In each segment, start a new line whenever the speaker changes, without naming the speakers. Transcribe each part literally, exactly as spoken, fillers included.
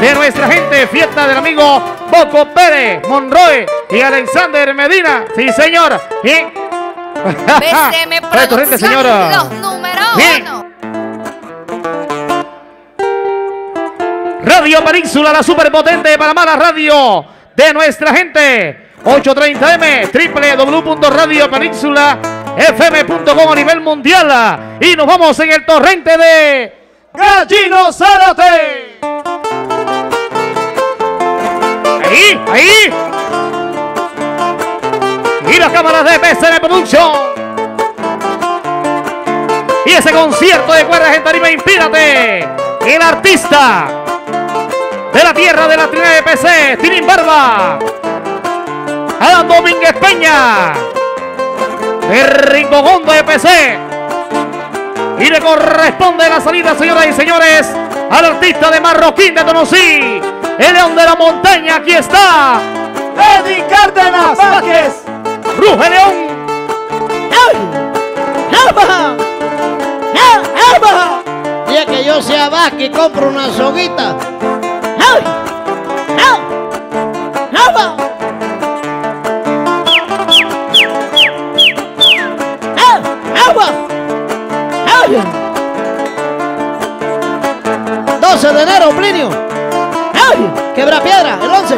de nuestra gente, fiesta del amigo Boco Pérez, Monroe y Alexander Medina. Sí, señor. Bien.
B C M Producciones,
señora.
Los números
Bien.
uno.
Radio Península, la superpotente de Panamá, la radio de nuestra gente. ocho treinta M, doble u doble u doble u punto radio península f m punto com a nivel mundial. Y nos vamos en el torrente de Gallino Zárate. Ahí, ahí. Y las cámaras de B C M Production. Y ese concierto de cuerdas en tarima, Inspírate. El artista de la tierra de la Trinidad de P C, Tinin Barba. Adam Domínguez Peña. De Rincogondo de P C. Y le corresponde la salida, señoras y señores, al artista de Marroquín de Tonosí, el león de la montaña. Aquí está Eddie Cárdenas Vázquez. Ruge León.
Día que yo sea Vázquez, compro una soguita. doce de enero, Plinio. Quebra Piedra, el once.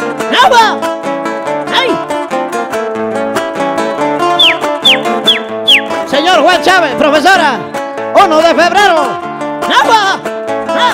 Señor Juan Chávez, profesora. uno de febrero. ¡Agua! ¡Ah!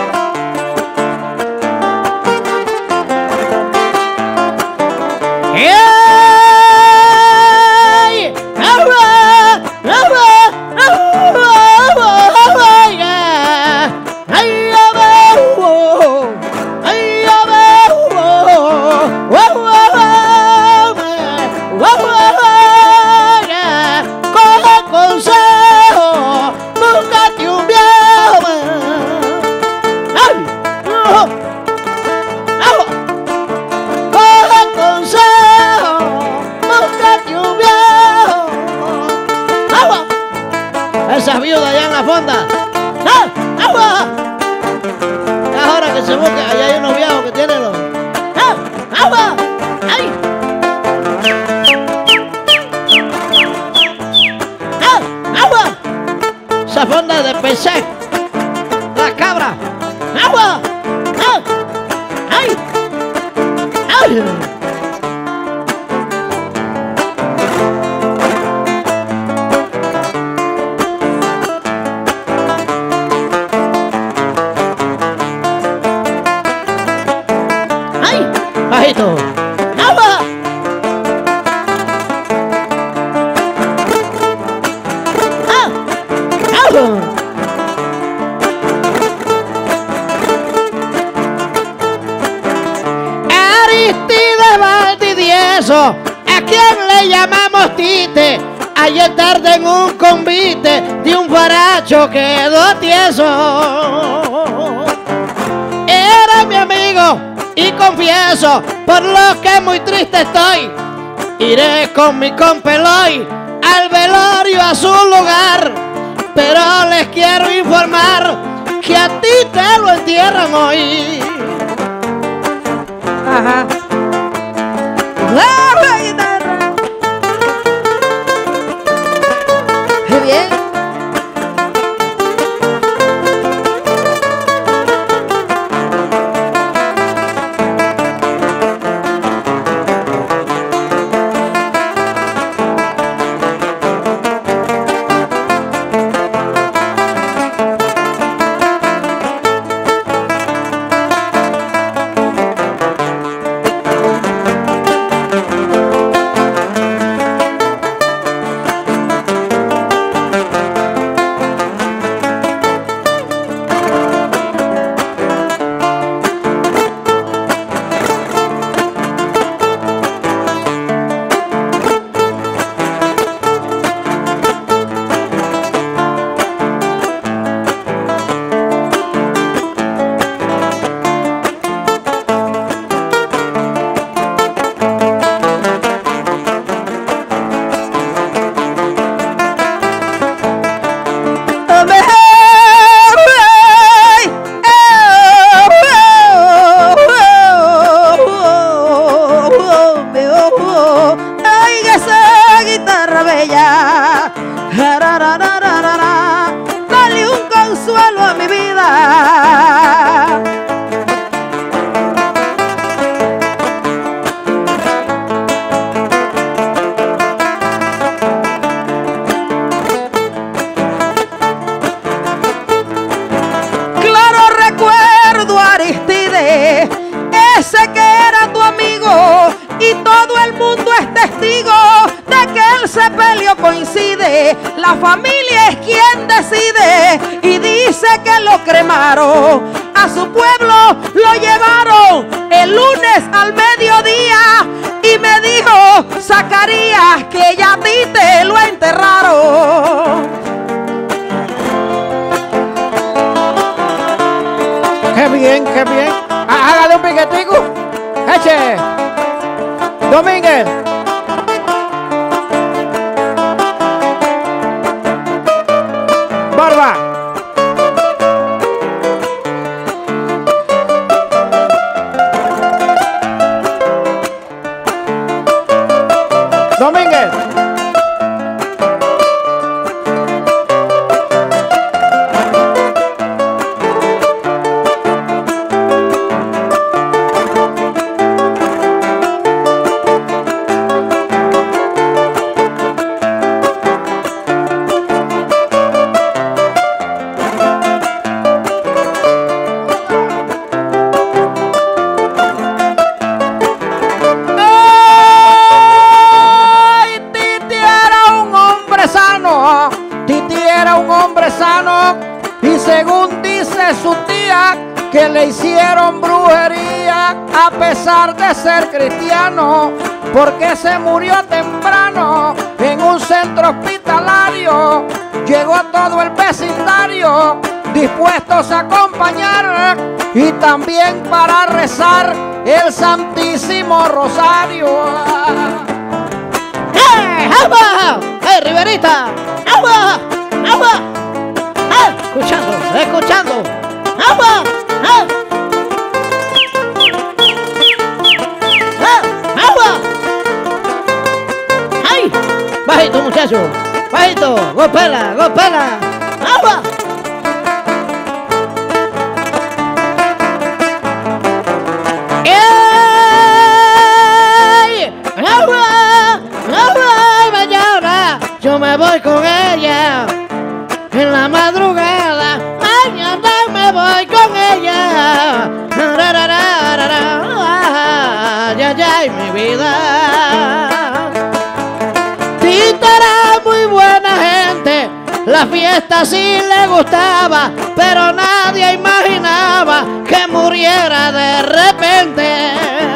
¡Ey! ¡Agua! ¡Agua! ¡Agua! ¡Agua! ¡Yeah! ¡Ay, abajo! ¡Ay, abajo! ¡Guau, guau, guau, guau! ¡Yeah! ¡Coge consejo! ¡Búscate un viejo! ¡Ay! ¡Oh! ¡Agua! ¡Coge consejo! ¡Búscate un viejo! ¡Agua! Esas viudas allá en la fonda. ¡Ah! ¡Agua! Es hora que se busque. Allá hay unos viejos que tienen los... ¡Ah! ¡Agua! ¡Ay! ¡Ah! ¡Agua! Esa fonda de P C. La cabra. ¡Agua! ¡Ah! ¡Ay! ¡Ay! ¡Ay! Bajito. ¡Agua! ¡Ah! ¡Agua! Aristides Valdivieso, ¿a quién le llamamos Tite? Ayer tarde en un convite de un faracho quedó tieso. Era mi amigo y confieso, por lo que muy triste estoy, iré con mi compeloy al velorio a su lugar, pero les quiero informar que a ti te lo entierran hoy. Ajá. La guitarra. Qué bien.
la familia es quien decide y dice que lo cremaron. A su pueblo lo llevaron el lunes al mediodía y me dijo Zacarías que ya a ti te lo enterraron.
Qué bien, qué bien. Hágale un piquetico. Eche. Domínguez. Barba. Domínguez. Y según dice su tía que le hicieron brujería a pesar de ser cristiano, porque se murió temprano en un centro hospitalario. Llegó todo el vecindario dispuestos a acompañar y también para rezar el Santísimo Rosario.
¡Eh, agua! ¡Eh, Riverita! ¡Agua! ¡Agua! ¡Eh, escuchando, escuchando! ¡Agua! ¡Eh! ¡Eh, agua! ¡Ay! Bajito, muchacho. Bajito. Golpela, golpela. ¡Agua! Yo me voy con ella en la madrugada, mañana me voy con ella. Ya, ya, en mi vida. Tita era muy buena gente, la fiesta sí le gustaba, pero nadie imaginaba que muriera de repente.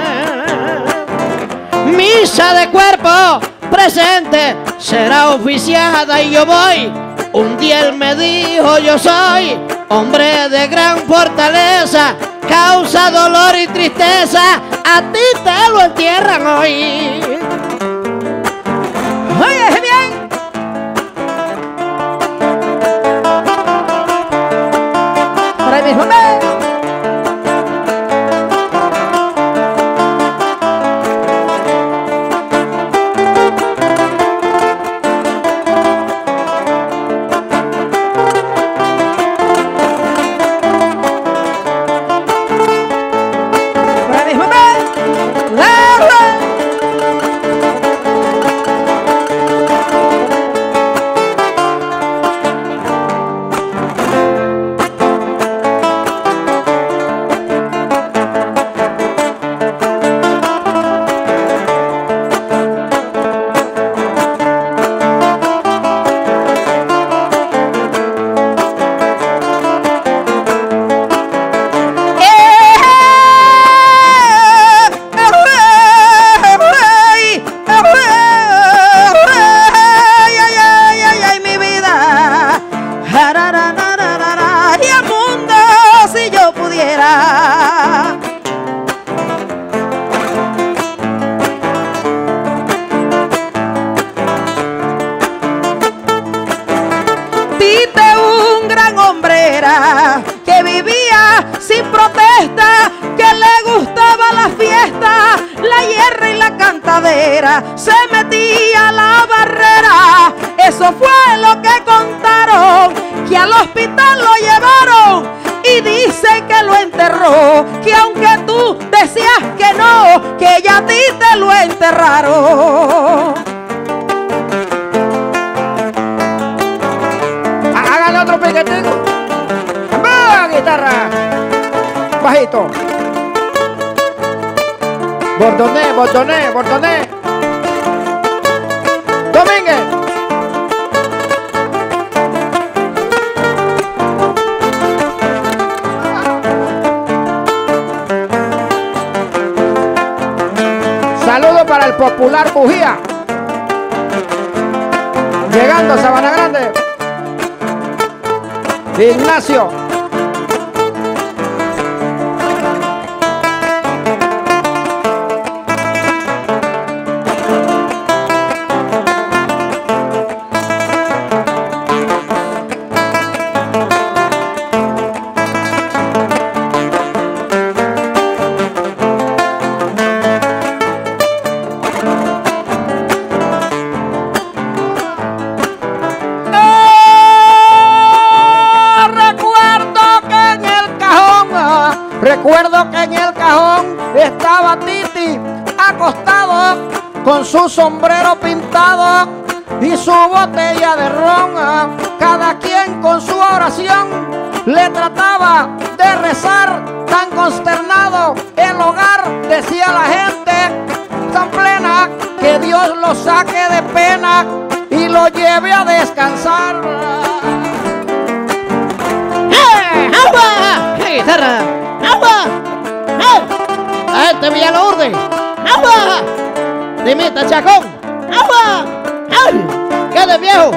Misa de cuerpo presente será oficiada y yo voy. Un día él me dijo: yo soy hombre de gran fortaleza, causa dolor y tristeza, a ti te lo entierran hoy. Oye, bien. Por ahí mismo, ve.
Que vivía sin protesta, que le gustaba la fiesta, la hierra y la cantadera, se metía a la barrera. Eso fue lo que contaron, que al hospital lo llevaron y dice que lo enterró, que aunque tú decías que no, que ya a ti te lo enterraron.
Háganle otro piquetico. Guitarra, bajito. Bordoné, bordoné, bordoné. Domínguez. para el popular Bujía. Llegando a Sabana Grande. Ignacio. Recuerdo que en el cajón estaba Titi acostado con su sombrero pintado y su botella de ron. Cada quien con su oración le trataba de rezar. Tan consternado el hogar, decía la gente tan plena, que Dios lo saque de pena y lo lleve a descansar.
¡Eh! ¡Agua! ¡Qué guitarra! ¡Agua! ¡Eh! ¡A este Villalurde! ¡Agua! ¡Dimita Chacón! ¡Agua! ¡Ay! ¡Qué de viejo!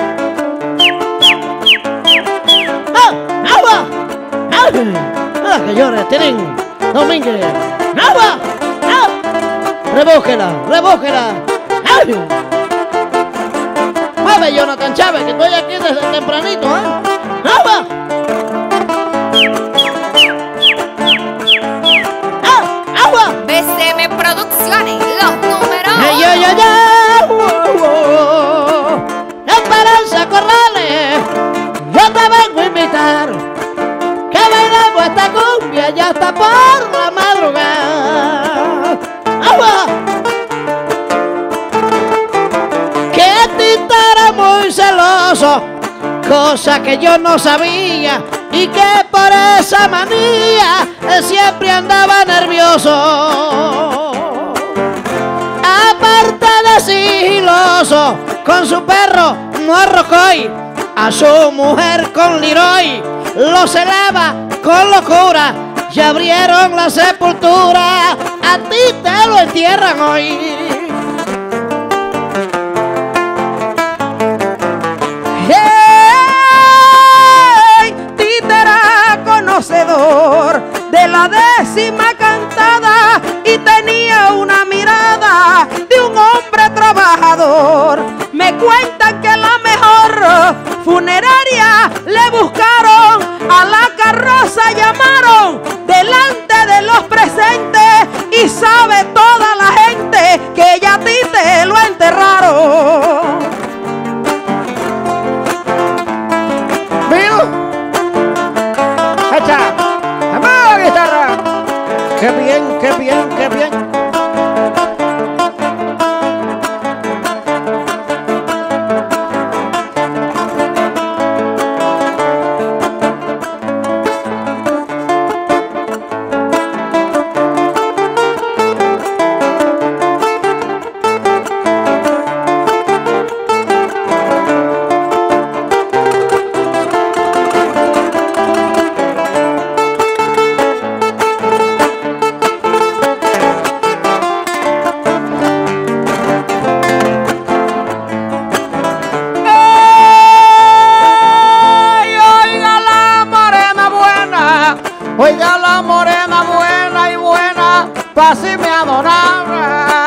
¡Ah! ¡Agua! ¡Ay! ¡Ah, que llore! ¡Tienen! ¡Domínguez! ¡Agua! ¡Ah! ¡Rebúsquela! ¡Rebúsquela! ¡Ay! ¡Mueve, Jonathan Chávez, que estoy aquí desde tempranito! ¿Eh? ¡Agua!
B C M Producciones, los números.
¡Ay, ay, ay, ay! ¡Wow, wow! ¡Esperanza Corrales! Yo te vengo a invitar que bailemos esta cumbia ya está por la madrugada. ¡Agua! Que Tita era muy celoso, cosa que yo no sabía, y que por esa manía él siempre andaba nervioso. Aparte de sigiloso, con su perro no arrocoy, a su mujer con Leroy lo celaba con locura. Ya abrieron la sepultura, a ti te lo entierran hoy.
Conocedor de la décima cantada y tenía una mirada de un hombre trabajador. Me cuentan que la mejor funeraria le buscaron, a la carroza llamaron delante de los presentes y sabe toda la gente que ya a ti te lo enterraron.
¡Amada guitarra! ¡Qué bien, qué bien, qué bien! Oiga la morena buena y buena, pa' si me adorara.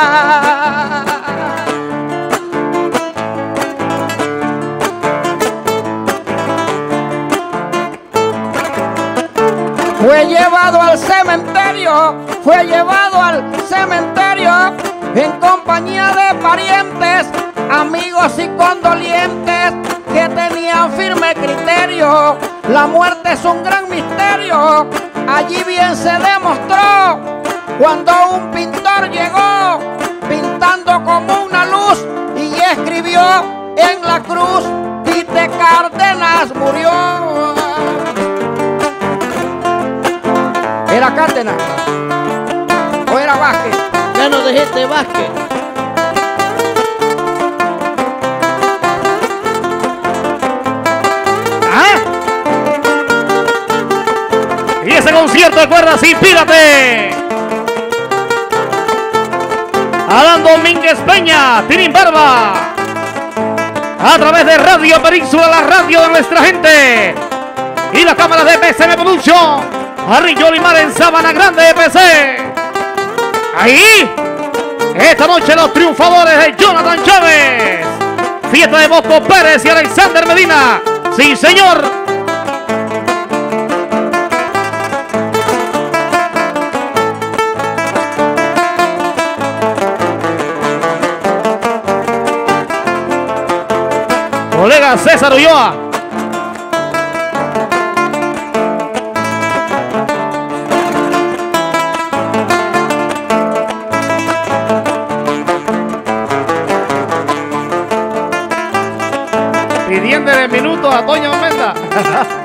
Fue llevado al cementerio, fue llevado al cementerio en compañía de parientes, amigos y condolientes que tenían firme criterio. La muerte es un gran misterio, allí bien se demostró cuando un pintor llegó pintando como una luz y escribió en la cruz: Tite Cárdenas murió. ¿Era Cárdenas o era Vázquez?
Ya nos dijiste Vázquez.
Ese concierto de cuerdas, inspírate. Adán Domínguez Peña, Tinin Barba. A través de Radio Península, la radio de nuestra gente. Y la cámara de P S M Production. Arrillo Limar en Sabana Grande de P C. Ahí, esta noche los triunfadores de Jonathan Chávez. Fiesta de Bosco Pérez y Alexander Medina. Sí, señor. Colega César Ulloa. Pidiéndole minutos a Toño Menda.